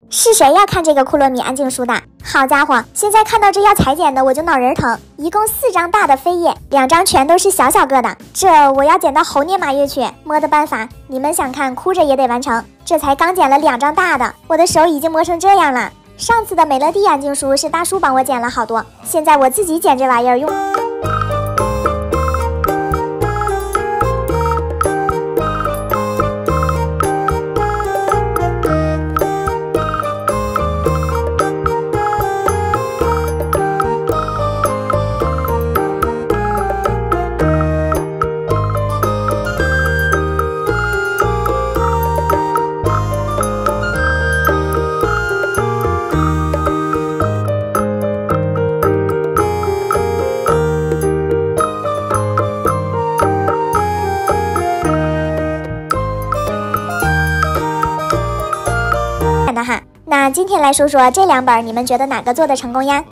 是谁要看这个库洛米安静书的？好家伙，现在看到这要裁剪的我就脑仁疼。一共4张大的扉页，2张全都是小小个的，这我要剪到猴年马月去。摸的办法，你们想看哭着也得完成。这才刚剪了2张大的，我的手已经磨成这样了。上次的美乐蒂安静书是大叔帮我剪了好多，现在我自己剪这玩意儿用。的哈，那今天来说说这2本，你们觉得哪个做的成功呀？